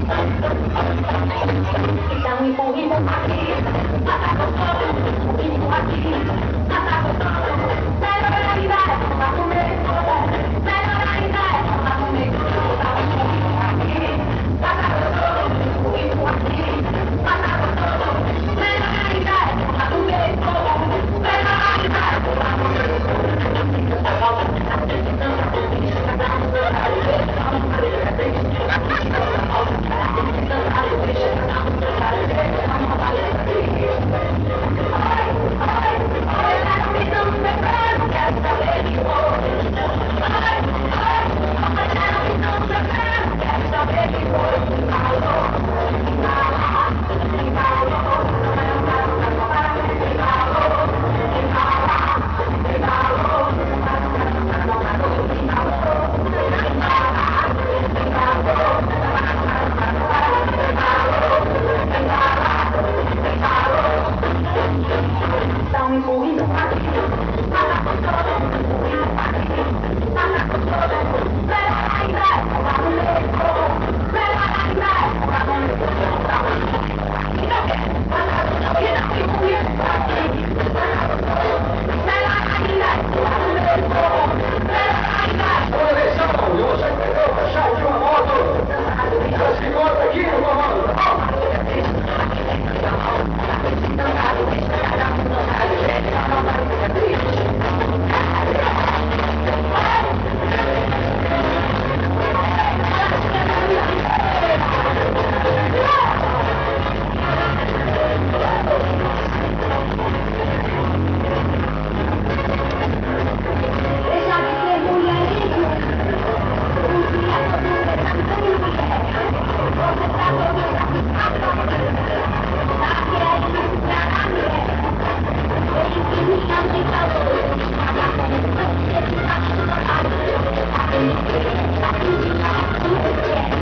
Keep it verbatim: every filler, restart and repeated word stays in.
Então empurra aqui, tá gostoso, empurra aqui, tá gostoso. Melhor ainda é tomar comigo, melhor ainda é tomar comigo. Empurra aqui, tá gostoso, empurra aqui, tá gostoso. Melhor ainda é tomar comigo, melhor ainda é tomar comigo. Thank you.